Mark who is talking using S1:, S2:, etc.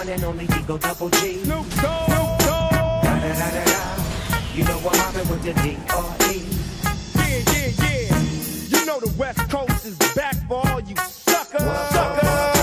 S1: one and only Digo Double G.
S2: Snoop Dogg. Snoop Dogg.
S1: Da da da da da. You know what happened with the D.R.E.
S2: Yeah, yeah, yeah. You know the West Coast is back for all you suckers. Suckers.